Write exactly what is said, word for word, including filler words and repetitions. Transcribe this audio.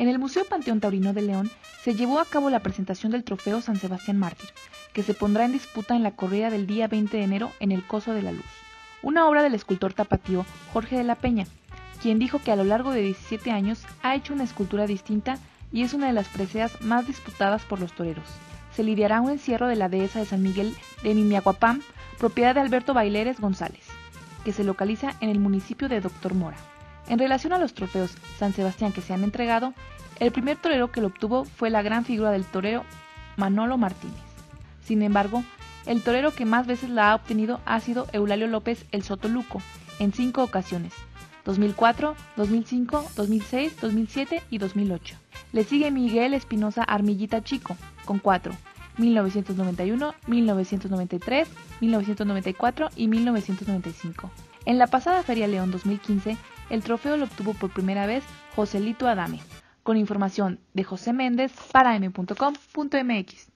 En el Museo Panteón Taurino de León se llevó a cabo la presentación del trofeo San Sebastián Mártir, que se pondrá en disputa en la corrida del día veinte de enero en el Coso de la Luz, una obra del escultor tapatío Jorge de la Peña, quien dijo que a lo largo de diecisiete años ha hecho una escultura distinta y es una de las preseas más disputadas por los toreros. Se lidiará un encierro de la dehesa de San Miguel de Mimiacuapam, propiedad de Alberto Baileres González, que se localiza en el municipio de Doctor Mora. En relación a los trofeos San Sebastián que se han entregado, el primer torero que lo obtuvo fue la gran figura del torero Manolo Martínez. Sin embargo, el torero que más veces la ha obtenido ha sido Eulalio López el Sotoluco, en cinco ocasiones, dos mil cuatro, dos mil cinco, dos mil seis, dos mil siete y dos mil ocho. Le sigue Miguel Espinosa Armillita Chico, con cuatro, mil novecientos noventa y uno, mil novecientos noventa y tres, mil novecientos noventa y cuatro y mil novecientos noventa y cinco. En la pasada Feria León dos mil quince, el trofeo lo obtuvo por primera vez Joselito Adame, con información de José Méndez para eme punto com punto eme equis.